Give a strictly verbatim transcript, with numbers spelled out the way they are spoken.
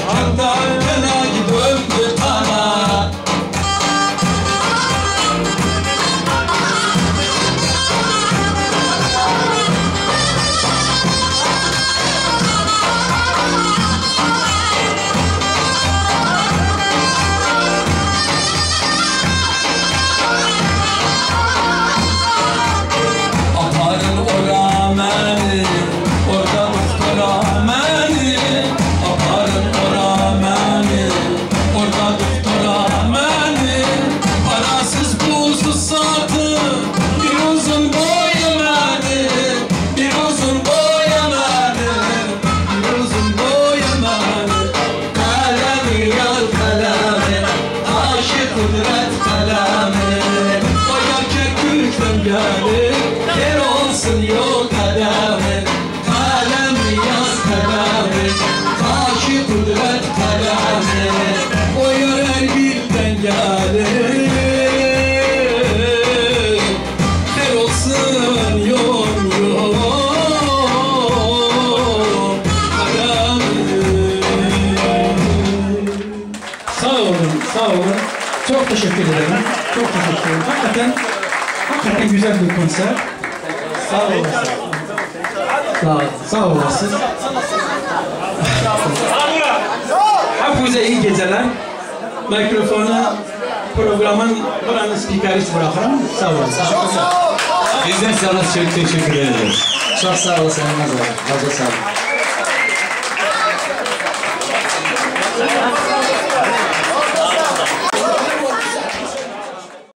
Kertenkele döndü kana. Aparın ora məni, orada doktora məni. Aparın ora məni, orada doktora məni. Parasız pulsuz satın, bir uzun boya məni. Bir uzun boya məni, bir uzun boya məni. Kalemi yar kalemi, taşı kudret kalemi. Boya kekükten gelir, yer olsun yol kademin. Kalemi yaz kalemi, taşı kudret kalemi. Boyar Erbil'den gelir, yer olsun yol yol kademin. Sağ olun, sağ olun. Çok teşekkür ederim. Çok teşekkür ederim. Hakikaten, hakikaten güzel bir konser. Sağ olasın. Sağ, sağ olasın. Hepinize iyi geceler. Mikrofonu programın buranın spikeri için bırakırım. Sağ olasın. Bizden sana çok teşekkür ederiz. Çok sağ olasın. Çok sağ olasın.